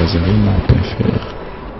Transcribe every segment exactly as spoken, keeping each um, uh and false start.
bazali mon père frère.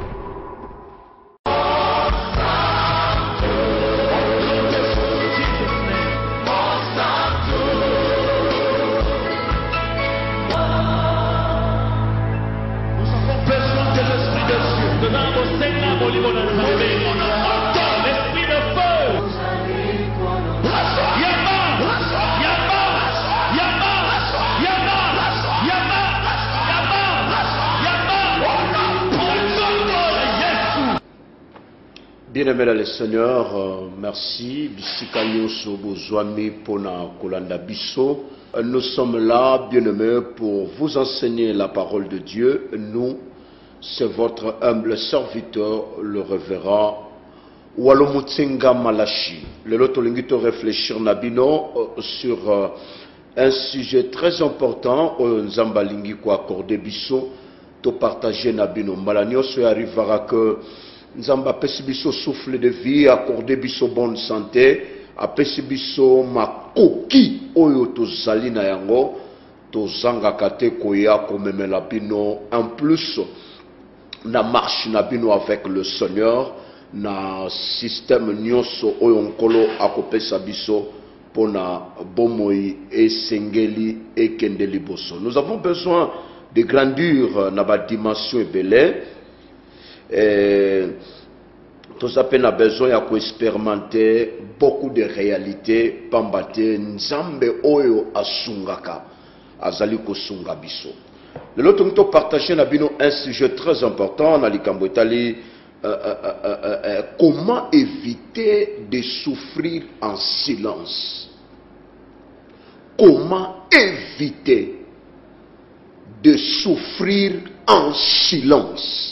Bien-aimé le Seigneur, euh, merci. Bisika nyoso bozwami pona kolanda biso. Nous sommes là, bien-aimés, pour vous enseigner la parole de Dieu. Nous, c'est votre humble serviteur, le révérend Walomutsenga Malachi. Le lot to réfléchir nabino euh, sur euh, un sujet très important. Nzamba lingi ko accordé biso to partager nabino. Malanyo so arrivera que Nzamba apesi biso souffle de vie, accordé biso bonne santé, apesi biso makoki oyo tozali na yango, tozanga kate koya komemela bino en plus na marche na bino avec le Seigneur, na système nyonso oyo nkolo akopesa biso pona bomoi esengeli ekendeli boso. Nous avons besoin de grandir na ba dimension ebele. Et tout à a besoin de expérimenter beaucoup de réalités. Pambate nzambe oyo asungaka azali kosunga biso. Le lot nous partager na bino un sujet très important na likambo etali euh, euh, euh, euh, comment éviter de souffrir en silence. Comment éviter de souffrir en silence.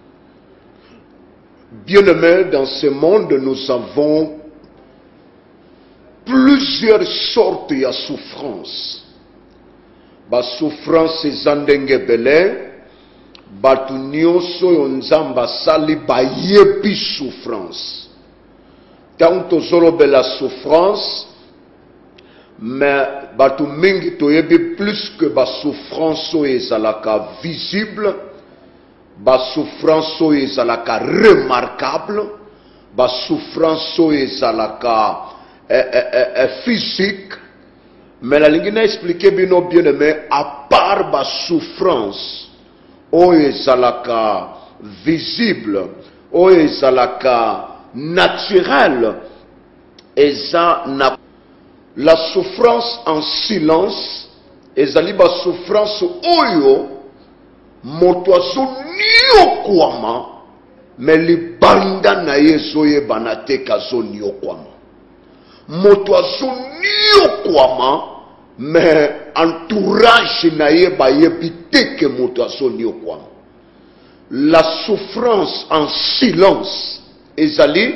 Bien-aimés, dans ce monde, nous avons plusieurs sortes de souffrances. La souffrance est zandenge belé, batu nyonso yonzamba sali ba yebi souffrance. Tant tozolobe la souffrance, mais batu mingi to yebi plus que ba souffrance ezalaka visible. Ba souffrance ezalaka remarquable, ba souffrance ezalaka eh, eh, eh, physique, mais la ligne n'a expliqué bien bien aimé, à part ba souffrance o ezalaka visible, o ezalaka naturel, eza na la souffrance en silence, ezali ba souffrance oyo moto azoniokwama me libanda na ye ezoyebana te kazoniokwama. Moto azoniokwama me entourage na ye bayebi te ke moto azoniokwama. La souffrance en silence ezali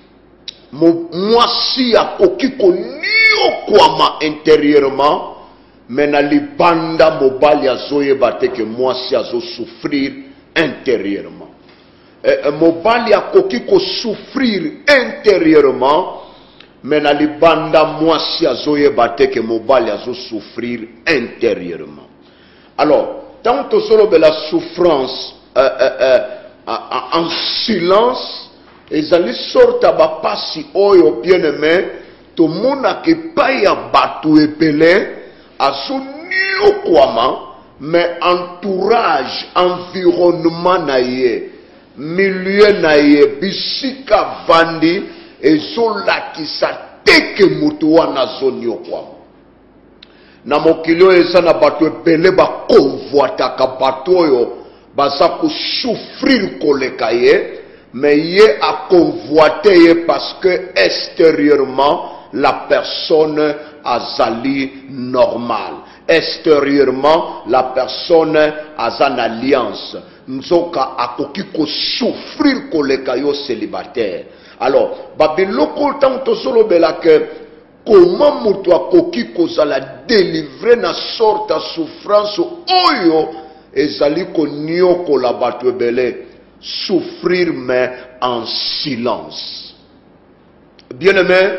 mwasi akoki koniokwama intérieurement, mais na libanda mobali azoyeba te ke mwasi azo souffrir intérieurement. E, mobali akoki ko souffrir intérieurement, mais na libanda mwasi azoyeba te ke mobali azo souffrir intérieurement. Alors, tant que la souffrance euh, euh, euh, en silence, ezali sorta ba pasi oyo bien-aimé, to mona ke pa ya batu epele azoniokwama, mais entourage, environnement na ye, milieu na ye, bisika vandi, ezolakisa teke mutu wana zoniokwama. Na mokili oyo eza na bato ebele bakonvoitaka bato oyo baza kosouffrir koleka ye, mais ye akonvoite ye parce que extérieurement la personne azali normal. Extérieurement, la personne a une alliance. Nzoka akoki ko souffrir koleka yo célibataire. Alors, babiloko tanto solo bela que comment mutu akoki kozala délivrer na sorte de souffrance oyo ezali ko nyoko la bato ebele souffrir mais en silence. Bien-aimé,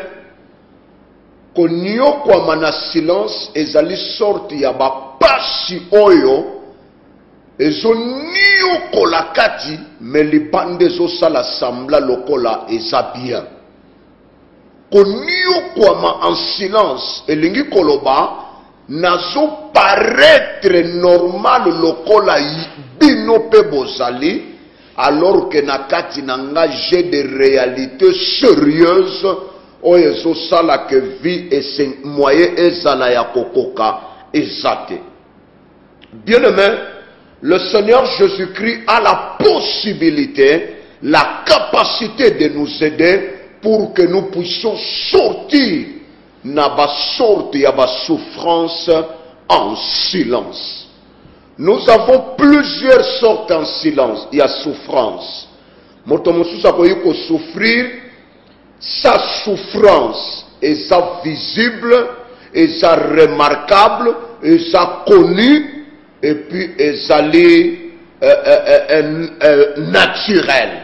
konyokwa na silence ezali sorte ya ba pasi oyo ezoniokwama niokola kati me libanda ezosala sambla lokola eza bien. Koniokwama en silence elingi koloba nazo paraître normal lokola bino pe bozali, alors que na kati nanga j'ai des réalités sérieuses oyo ezosala que vie et moyen ezala ya kokoka ezate. Bien-aimé, le Seigneur Jésus-Christ a la possibilité, la capacité de nous aider pour que nous puissions sortir na ba sorte ya ba souffrance en silence. Nous avons plusieurs sortes en silence. Il y a souffrance. Moto mosusu akoki ko souffrir, sa souffrance est visible, est remarquable, est connue, et puis est euh, euh, euh, euh, naturelle.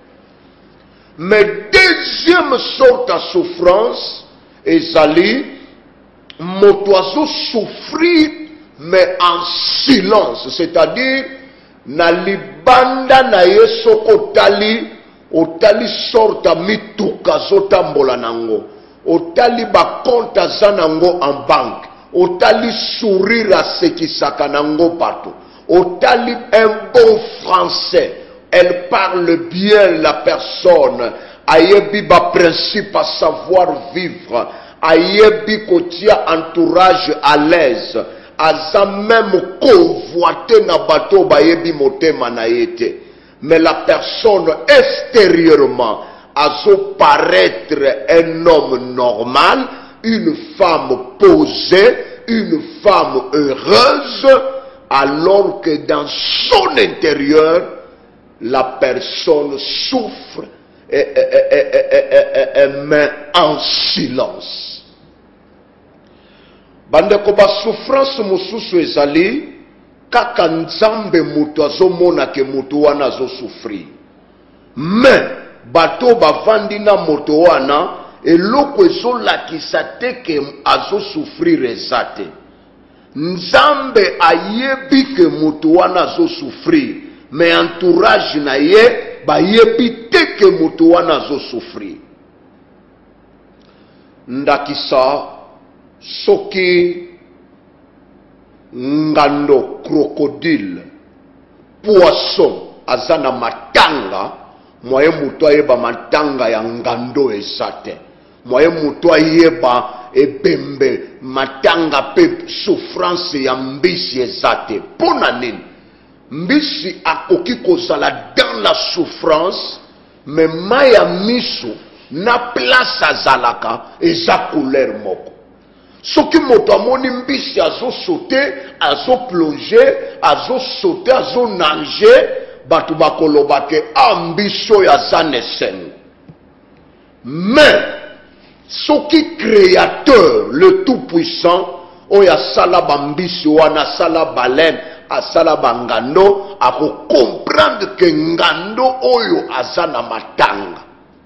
Mais deuxième sorte de souffrance, ezali motoazo souffrir mais en silence, c'est-à-dire na libanda na yeso otali otali sorta mituka zotambola nango, otali ba compte zanango en banque, otali sourire asekisaka nango bato, otali un bon français, elle parle bien la personne, ayebi ba principe à savoir vivre, ayebi kotia entourage à l'aise, aza même convoité na bato bayebi motema na yete. Mais la personne extérieurement azo paraître un homme normal, une femme posée, une femme heureuse, alors que dans son intérieur la personne souffre et, et, et, et, et, et met en silence. Bandeko ba souffrance mususu ezali kaka nzambe mutu azomona ke mutu wana azo souffrir. Mais bato bavandi na moto wana eloko ezolakisa te ke azo souffrir ezate. Nzambe ayebi ke mutu wana azo souffrir, mais entourage na ye bayebi te ke mutu wana azo souffrir. Ndakisa soki ngando crocodile poisson azana matanga, moye mutu ayeba matanga ya ngando ezate, moye mutu ayeba ebembe matanga pe souffrance ya mbisi ezate. Pona nini mbisi akoki kozala dans la souffrance, mais maya miso na place azalaka eza couleur moko. Soki moto amoni mbisi azo sauter, azo plonger, azo sauter, azo nager, batu bakoloba ke ambiso ya zanesen. Mais soki créateur, le tout puissant, oya sala bambisi wana sala baleine, asala bangando, ako comprendre que ngando oyo azana matanga.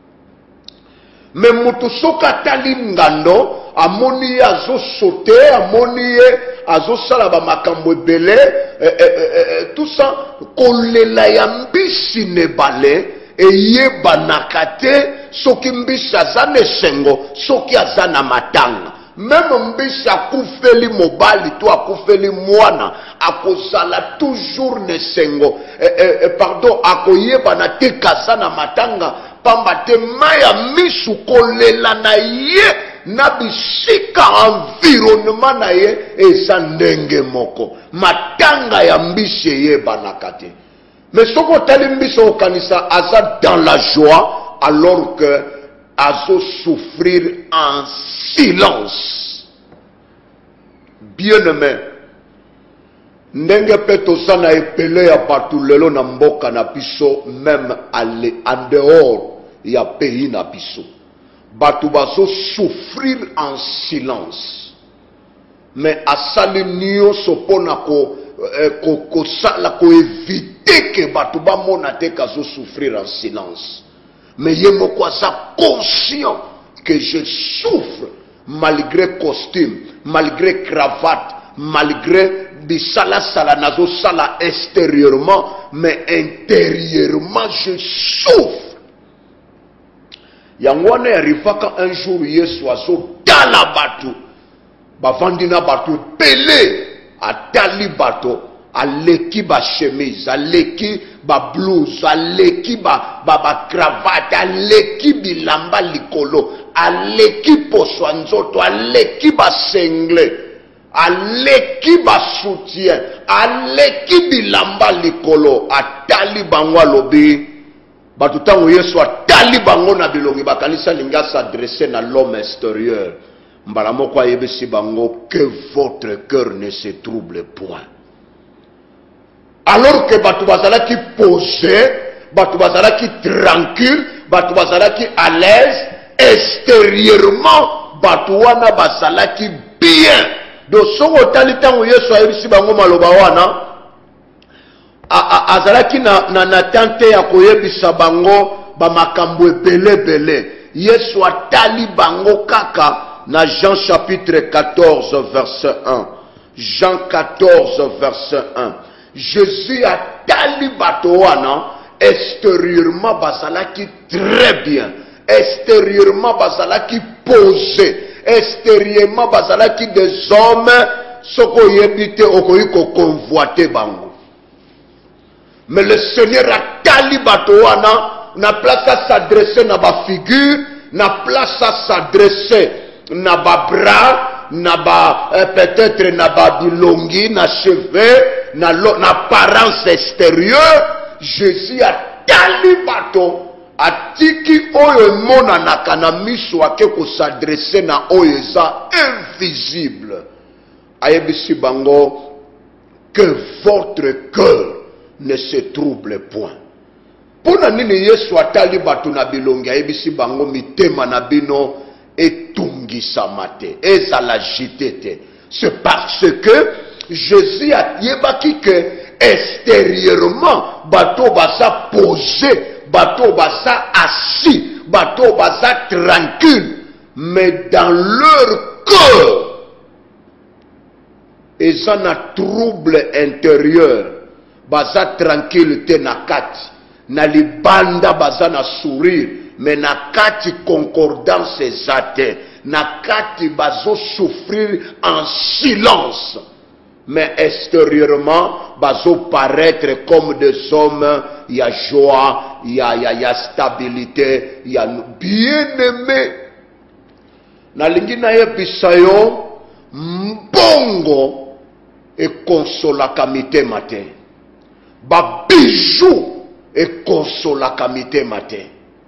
Mais mutu soka tali ngando, amoni azo sauter, amoni azo sala ba makambo ebele, eh, eh, eh, tout ça, kolela ya mbisi ne bale, eye banakate, soki mbisi azana esengo, soki azana matanga. Même mbisi akufeli mobali tu akufeli mwana, akozala toujours nesengo, eh, eh, eh, pardon, akoyeba na te kasana matanga, pamba te maya misu kolela na ye, na bisika environnement na ye, eza ndenge moko. Matanga ya mbisi yeba nakate. Mais soko tali mbisi okanisa aza dans la joie, alors que azo souffrir en silence. Bien-aimé, ndenge pe tozana epele ya batu lelo na mboka na biso, même en dehors ya pays na biso, batu bazo souffrir en silence. Mais asali nyonso pona ko ko ko sala ko éviter que batu ba mona te kazo souffrir en silence. Mais je me crois conscient que je souffre malgré costume, malgré cravate, malgré bisala sala nazo sala extérieurement, mais intérieurement je souffre. Yangwane arriva un jour Yesu azo tala bato, bavandina bato pelé, atali bato, aleki ba chemise, aleki ba blouse, aleki ba ba, ba cravate, aleki bilamba likolo, aleki poso nzoto, aleki ba sengle, aleki ba soutien, aleki bilamba likolo, atali bango alobi bato tango Yesu atali bango na bilongi bakanisa linga s'adresser na l'homme extérieur. Mbala moko ayebisi bango que votre cœur ne se trouble point. Alors que bato bazalaki posé, bato bazalaki tranquille, bato bazalaki à l'aise, extérieurement bato wana bazalaki bien. Donc songo tali tango Yesu ayebisi bango maloba wana, azalaki na na na tante ya koyebisa bango ba makambo ebele bele. Yesu atali bango kaka na Jean chapitre quatorze verset un. Jean quatorze verset un. Jésus a tali bato wana, extérieurement bazalaki très bien, extérieurement bazalaki posé, extérieurement bazalaki des hommes soko yebite okoyi ko convoiter bango. Mais le Seigneur a tali bato wana, na place à s'adresser na ba figure, na place à s'adresser na ba bras, na ba euh, peut-être na ba bilongi, na cheveux, na apparence extérieure. Jésus a tali bato, atiki oyo mona na kanamiso ake ko s'adresser na oyo za invisible. Ayebisi bango que votre cœur ne se trouble point. Pona nini Yesu atali bato na bilongi ayebisi bango mitema na bino etungisa te, ezala jite te. C'est parce que Jésus a yebaki que extérieurement bato basa posé, bato basa assis, bato basa tranquille, mais dans leur cœur ils ont un trouble intérieur. Basa tranquille te na kati, na libanda basa na sourire, mais na kati concordance ezate, na kati bazo souffrir en silence. Mais extérieurement, bazo paraître comme des hommes, il y a joie, il y a, y a, y a stabilité, il y a bien-aimé. Na lingi na yebisa yo, mbongo e consolaka mitema te. Ba bijou e consolaka mitema te.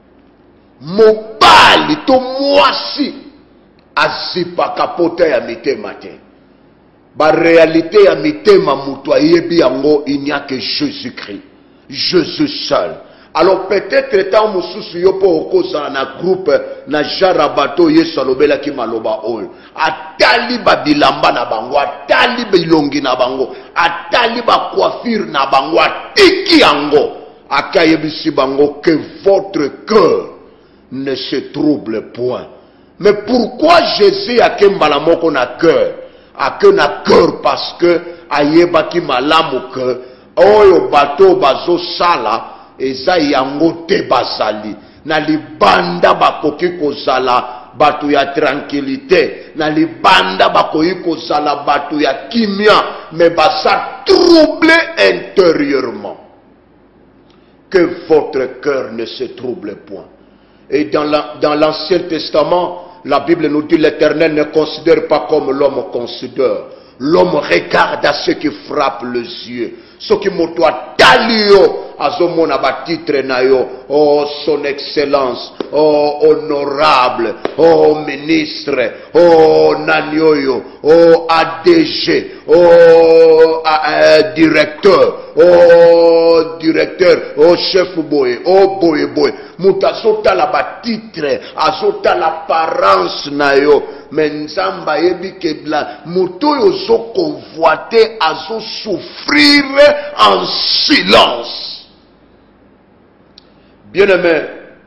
Mobali to mwasi azipaka pota ya mitema te. Ba réalité ya mitema mutu ayebi yango, il n'y a que Jésus-Christ, Jésus seul. Alors peut-être tant mususu yo po okoza na groupe na jara bato Yesu alobela ki maloba oyo, atali ba bilamba na bango, atali bilongi na bango, atali ba coiffure na bango, atiki yango, akayebisi bango que votre cœur ne se trouble point. Mais pourquoi Jésus a kembala moko na cœur? A que na cœur parce que ayebaki malamu que oyo bato bazo sala eza yango te basali. Na libanda bakoki kozala batu ya tranquillité, na libanda bakoki kozala batu ya kimia, mais basa troublé intérieurement. Que votre cœur ne se trouble point. Et dans la, dans l'Ancien Testament, la Bible nous dit l'Éternel ne considère pas comme l'homme considère. L'homme regarde à ce qui frappe les yeux. Ce qui m'otoa talio, azomona ba titre na yo, oh son excellence, oh honorable, oh ministre, oh nanyoyo, oh A D G, oh uh, directeur, oh directeur, oh chef boy, oh boy boy. Muta azota la ba titre, azota l'apparence na yo. Mais nzamba yebi kebla muto yo zo convoité azo souffrir en silence. Bien-aimé,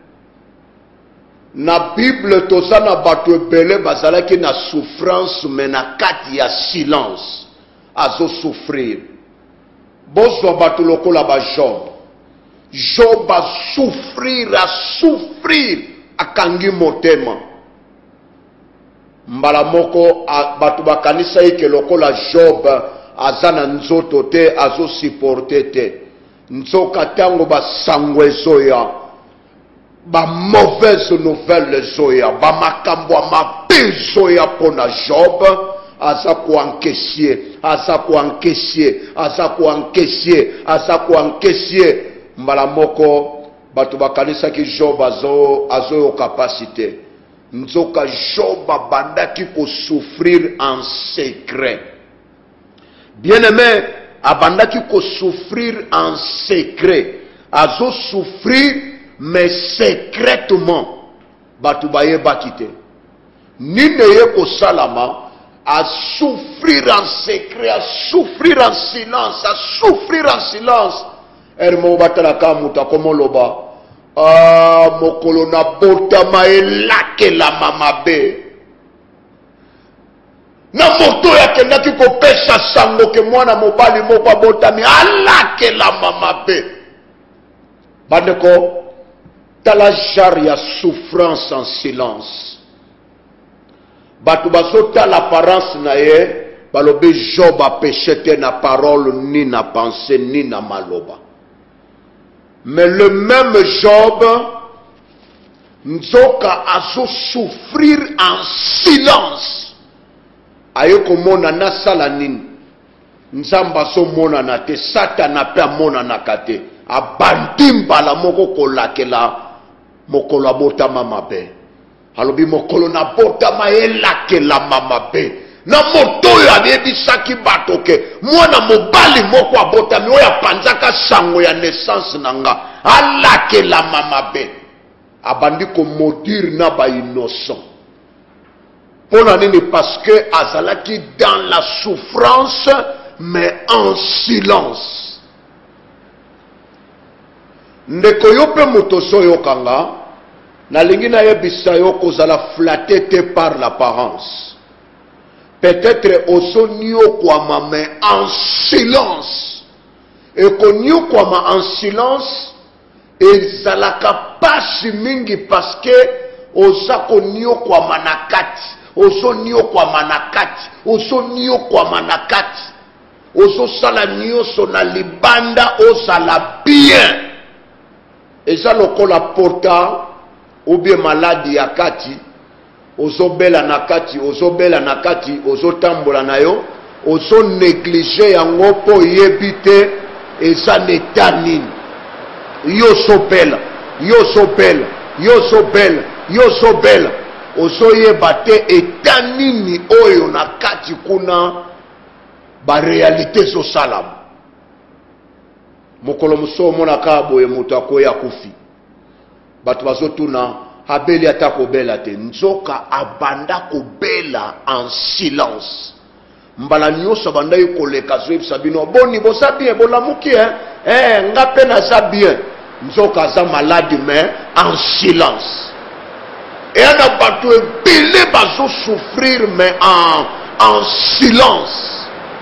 na Bible tozana bato ebele bazalaki na souffrance mais na kati ya silence. azo souffrir. Bozwa batu lokola ba Job. Job a souffrir, a souffrir, akangi motema. Mbala moko batu bakanisa ike lokola Job azana nzoto te, azo supporter te. Nzoka tango ba sangwe zoya, ba mauvaise nouvelle zoya, ba makambo mabe zoya pona Job, aza ko encaisser, aza ko encaisser, aza ko encaisser, aza ko encaisser. Mbala moko batu bakanisa ki Job azo azo yo capacité. Nzoka Job abandaki ko souffrir en secret. Bien-aimé, abandaki ko souffrir en secret. Azo souffrir mais secrètement. Batu baye bakite. Ni neye ko salama à souffrir en secret, à souffrir en silence, à souffrir en silence. Ermo batala kamuta komo loba. Ah, mokolo na botama elake la mamabe. Na moto yake ndaki kopesa sango ke mwana mobali moko botami alake la mamabe. Bandeko, tala jar ya souffrance en silence. Batu basota l'apparence na ye, balobe Job a péché te na parole, ni na pensée, ni na maloba. Mais le même Job, nzoka azo souffrir en silence. Aye komona na sala nini. Nzamba so mona na te, Satana pe mona na kate. Abandimba la moko kolakela, mokolo botama mabe. Alobi mokolo na botama elakela mamabe. Na moto ya nebisaki batoke mwana mobali moko abotami oya panzaka sango ya naissance nanga alake la mamabe abandi ko maudire na ba innocent. Pona nini? Parce que azalaki dans la souffrance mais en silence. Ndeko yo pe moto so yo kanga na lingi na yebisa yo kozala flatté te par l'apparence. Peut-être oso nyo kwama mais en silence. Et ko nyo kwama en silence ezalaka pasi mingi parce que osa ko nyo kwama na kati. Oso nyo kwama na kati. Oso nyo kwama na kati. Oso sala nyo so na libanda osala bien. Eza lokola porta ou bien maladi ya kati. Ozo bela na kati, ozo bela na kati, ozo tambola na yo, ozo néglige yango po yebite eza neta nini. Yo so bela, yo so bela, yo so bela, yo so bela. Ozo yebate eta nini oyo na kati kuna ba réalité so salam. Mokolo muso mona kabo ye mutu akoya kufi. Batu bazo tuna abeli atako bela te. Nzoka abanda ko bela en silence. Mbala nyoso banda yuko leka zoe sabino boni bosa bien bolamuki hein eh ngape na sa bien. Nzoka za malade mais en silence. Et on a battu belé bazo souffrir mais en en silence.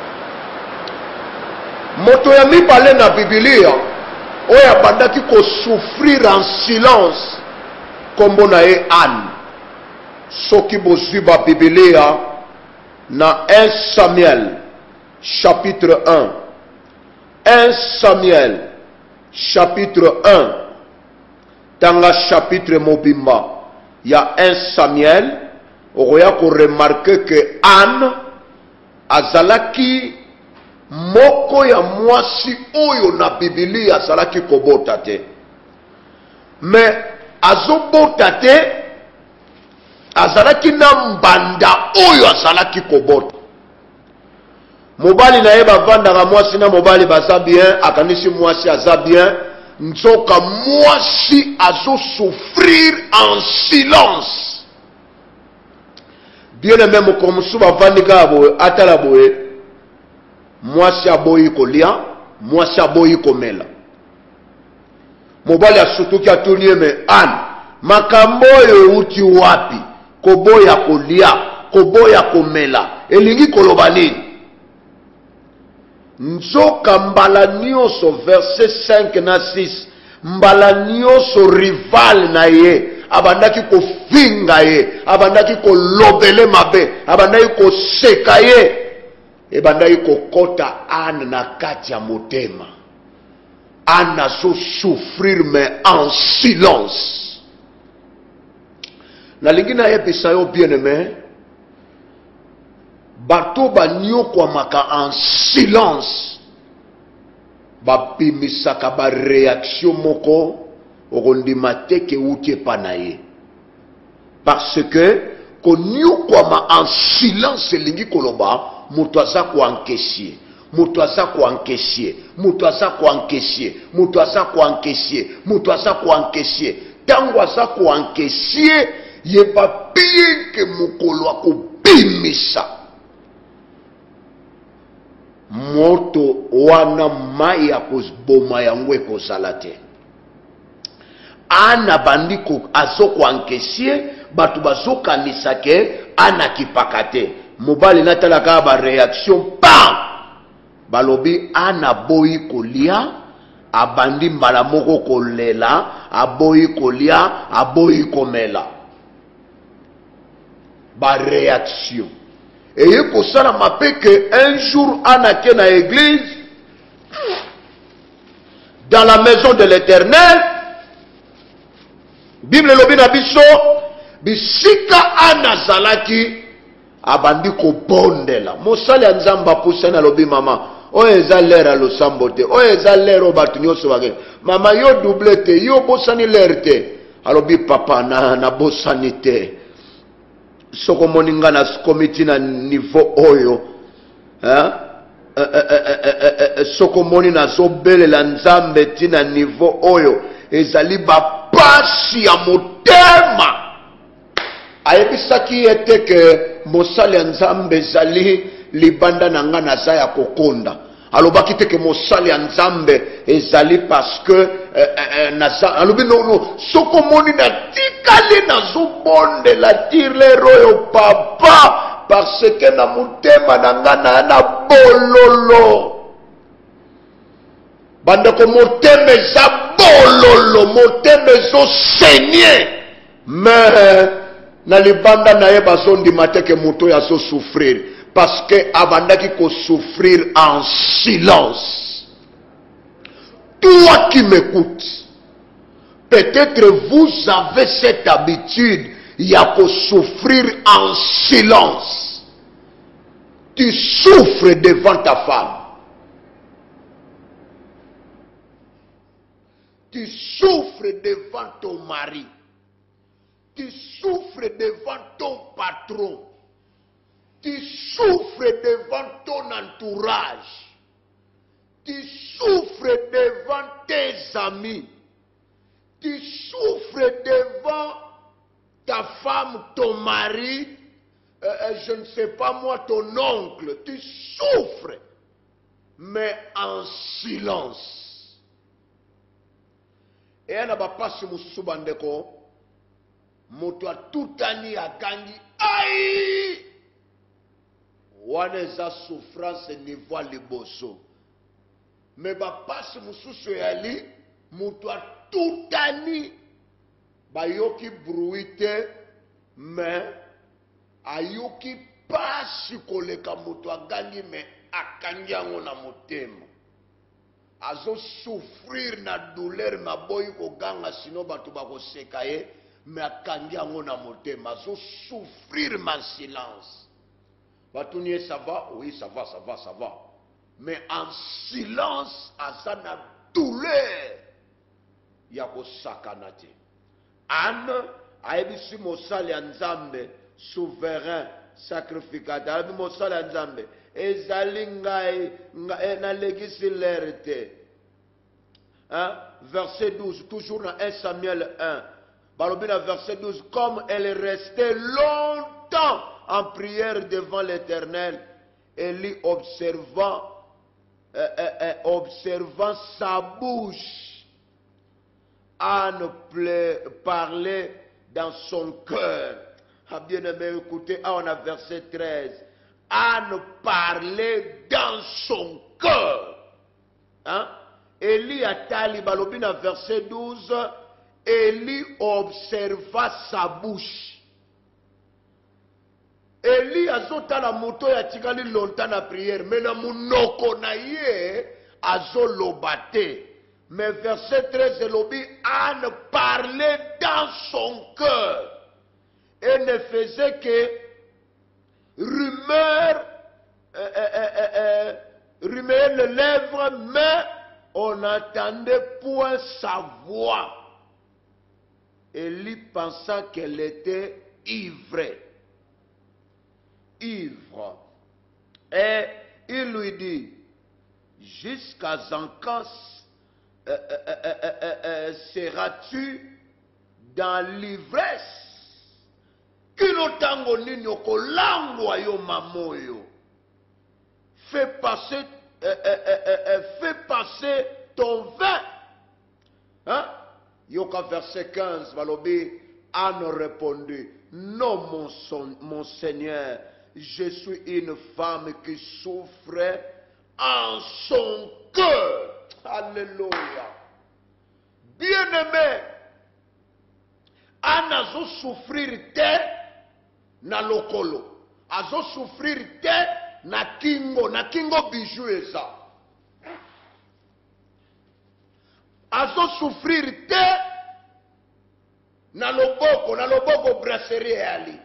Moto ya mi balé na Biblia oya banda ki ko souffrir en silence. Kombo na e Anne. Soki bozwi ba Biblia na un Samuel chapitre un. un Samuel chapitre un. Tanga chapitre mobimba. Il y a un Samuel. Oya ko remarquer que Anne azalaki moko ya mwasi oyo na Biblia azalaki kobota te. Mais azobota te azalaki na mbanda oyo azalaki kobota. Mobali na ye bavandaka mwasi na mobali baza bien, akanisi mwasi aza bien. Nzoka mwasi azo souffrir en silence. Bien aimé mokomusu bavandika boye atala boye. Mwasi aboyi kolia, mwasi aboyi komela. Mobali asutuki atunie me Anne makambo yo uti wapi koboya kolia koboya komela elingi koloba nini. Nzoka mbala nyonso verset cinq na six. Mbala nyonso rival na ye. Abandaki ko finga ye. Abandaki ko lobele mabe. Abandaki ko seka ye. Ebandaki ko kota ane na kati ya motema. Ane so souffrir mais en silence. Na lingi na ye pesa yo bien aimé. Bato banyo kwa maka en silence. Ba pimisaka ba réaction moko. Okondima teke uke panaye. Parce que konyo kwa ma en silence lingi koloba. Mutu aza kuankesier, mutu aza kuankesier, mutu aza kuankesier, mutu aza kuankesier, mutu aza kuankesier. Tango aza kuankesier, ye papie ke mukolo akubimisa. Moto wana mai ya kozboma yango ekozala te. Ana bandiko azo kuankesier, batu bazo kanisa ke ana kipaka te. Mobali natalaka ba réaction pam balobi ana boyi kolia abandi mbala moko kolela aboyi kolia aboyi komela ba réaction et ko sala mape que un jour ana ke na église dans la maison de l'Éternel Bible lobi na biso bisika ana zalaki abandi ko bondela mosali ya nzamba pusana lobi mama o eza lera lo sambote o eza lero batu nyoso bage mama yo doublete yo bosani lerte alobi papa na na bosani te soko moninga na komiti na niveau oyo hein soko moni na zo belela nzambe tina niveau oyo ezali ba pasi ya motema ayebisaki ete ke mosali ya nzambe ezali libanda na nga naza ya kokonda alobaki te ke mosali ya nzambe ezali parce que eh, eh, naza alobi nono soko moni natikali nazobondela tirlero oyo papa parce que na motema na nga na na bololo bandeko motema eza bololo motema ezosenye mais na libanda na ye bazondima te ke moto ya so souffrir parce que abandaki ko souffrir en silence. Toi qui m'écoutes, peut-être vous avez cette habitude ya ko souffrir en silence. Tu souffres devant ta femme, tu souffres devant ton mari, tu souffres devant ton patron, tu souffres devant ton entourage, tu souffres devant tes amis, tu souffres devant ta femme, ton mari, euh, je ne sais pas moi, ton oncle, tu souffres, mais en silence. Et elle n'a pas si mosusu bandeko moto atutani akangi ai wana eza souffrance niveau liboso mais bapasi mosusu yali moto atutani bayoki bruit te mais ayoki pasi koleka moto agangi mais akangi yango na motema azo souffrir na douleur maboyi koganga sino bato bakoseka ye mais akangi yango na motema azo souffrir en silence batuni ye ça va oui ça va ça va ça va mais en silence aza na douleur ya kosakana te ane ayebisi mosali ya nzambe souverain sacrificateur ayebi mosali ya nzambe ezali ngai nalegisi lere te verset douze toujours dans un Samuel un balobi na verset douze comme elle restait longtemps en prière devant l'Éternel Élie observant euh, euh, euh, observant sa bouche Anne parlait dans son cœur. Ah bien aimé, écoutez, ah, on a verset treize. Anne parlait dans son cœur. Hein? Élie a tali balobina verset douze. Élie observa sa bouche. Élie a zota la moto ya tikali longtemps na prière. Mais na munoko na ye azo lobate. Mais verset treize elobi Anne parlait dans son cœur. Et ne faisait que rumeur, euh, euh, euh, euh, rumeur les lèvres, mais on n'entendait point sa voix. Élie pensa qu'elle était ivre. Ivre. Et il lui dit, jusqu'à quand euh, euh, euh, euh, euh, seras-tu dans l'ivresse? Kino nini okolangwa yo mamoyo. Fais passer, euh, euh, euh, euh, fais passer ton vin. Hein? Yoka verset quinze, Valobi, Anne répondit, non mon, son, mon Seigneur, je suis une femme qui souffre en son cœur. Alléluia. Bien-aimé, Anne a souffrir terre. Na lokolo azo souffrir te na kingo na kingo bijou eza azo souffrir te na loboko na loboko brasserie ali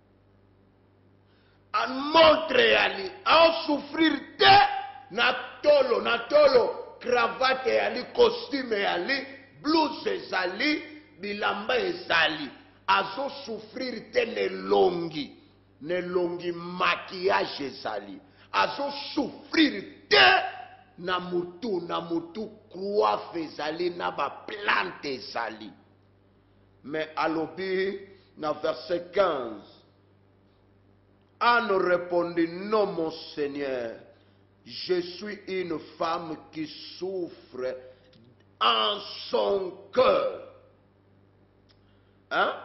an montre ali azo souffrir te na tolo na tolo cravate ali costume ali blouse ezali bilamba ezali azo souffrir te ne longi, ne longi maquillage ezali. Azo souffrir te na mutu, na mutu coiffe ezali, na ba plante ezali. Mais alobi, na verset quinze, Anne répondit, non mon Seigneur, je suis une femme qui souffre en son cœur. Hein?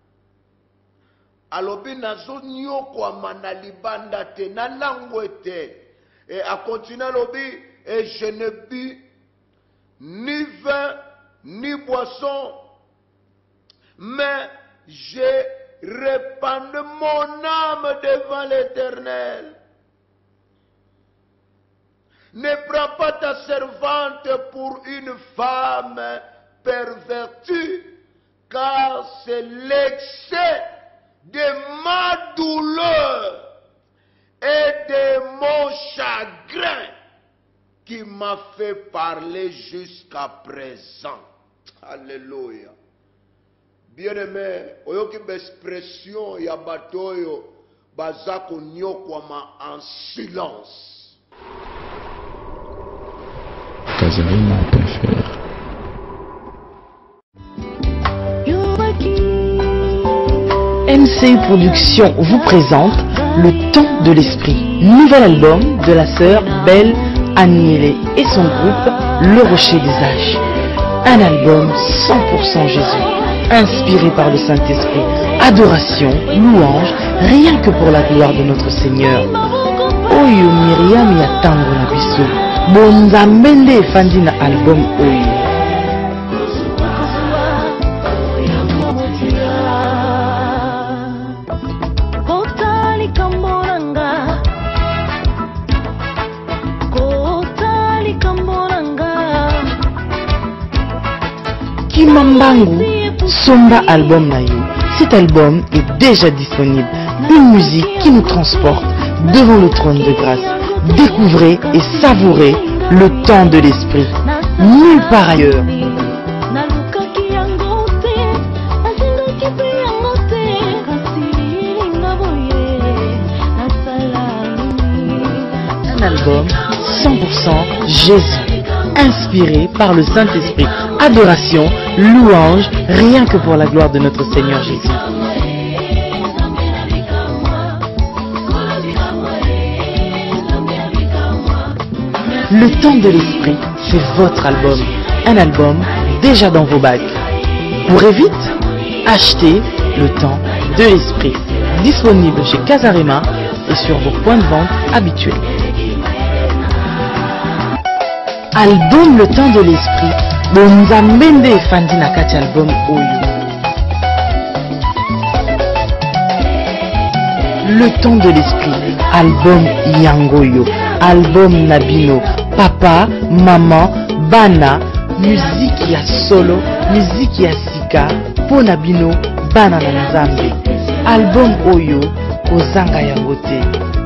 Alobi nazo nyoko amana libanda te na langwe te. Et a continué alobi, et je ne bus ni vin ni boisson, mais j'ai répandu mon âme devant l'Éternel. Ne prends pas ta servante pour une femme pervertie, car c'est l'excès de ma douleur et de mon chagrin qui m'a fait parler jusqu'à présent. Alléluia. Bien-aimé, oyoki expression ya batoyo bazako nyokwama en silence. Kazarima préfère. M C Productions vous présente Le Temps de l'Esprit, nouvel album de la sœur Belle Aniele et son groupe Le Rocher des Âges. Un album cent pour cent Jésus, inspiré par le Saint-Esprit, adoration, louange, rien que pour la gloire de notre Seigneur. Oyo Myriam ya tango na biso, bonzambende efandi na album oyo. Kimambangu, Somba album Nayo. Cet album est déjà disponible. Une musique qui nous transporte devant le trône de grâce. Découvrez et savourez le temps de l'esprit. Nulle part ailleurs. Un album cent pour cent Jésus, inspiré par le Saint-Esprit. Adoration, louange, rien que pour la gloire de notre Seigneur Jésus. Le temps de l'esprit, c'est votre album. Un album déjà dans vos bacs. Courez vite, achetez Le temps de l'esprit. Disponible chez Kazarima et sur vos points de vente habituels. Album Le Temps de l'Esprit, Bonzambende et Fandi Nakati album Oyo. Le Temps de l'Esprit, album Yangoyo, album Nabino, papa, maman, bana, musique ya solo, musique ya sika, po Nabino, bana na Nzambe. Album Oyo, Kozanga Yangote.